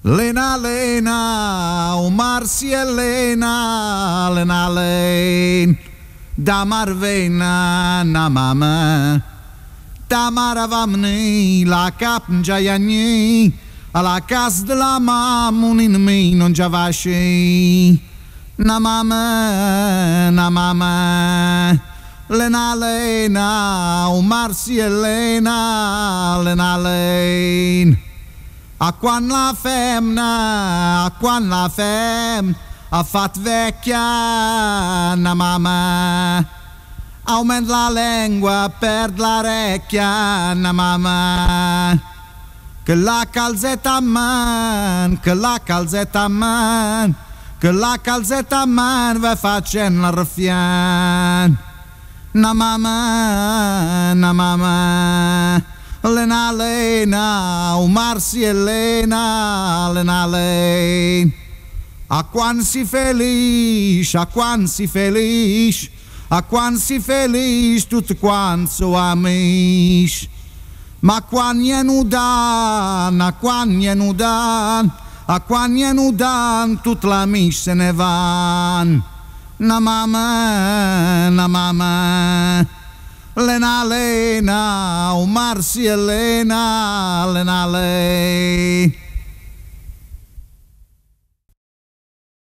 Lena, Lena, o mar si è Lena, Lena, Lena, da marvena na mama, da maravamni la capngiaiani, alla casa della mamma un in me non già vasci, na mama, Lena, Lena, o mar si è Lena, Lena, Lena. A quan la femmina ha fatto vecchia na mamma, aumenta la lingua, perde la recchia na mamma, che la calzetta a man, che la calzetta a man, che la calzetta a man va facendo la raffian na mamma. Lena, Lena, o mar si è Lena, Lena, Lena. A quan si felice, a quan si felice, a quan si felice, tutto quanto so amici. Ma quan je nudan, a quan je nudan, a quan je nudan, tutti l'amici se ne van. Na mamma. Lena, Lena, o mar si è Lena, Lena, Lena.